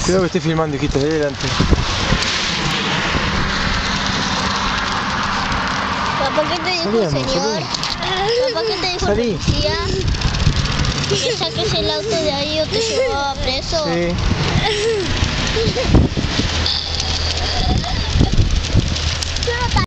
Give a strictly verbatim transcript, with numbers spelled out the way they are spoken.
Cuidado que estoy filmando, hijita, de delante. Papá, ¿qué te dijo el señor? Papá, ¿qué te dijo el policía? Que saques el auto de ahí o te llevaba preso. Sí.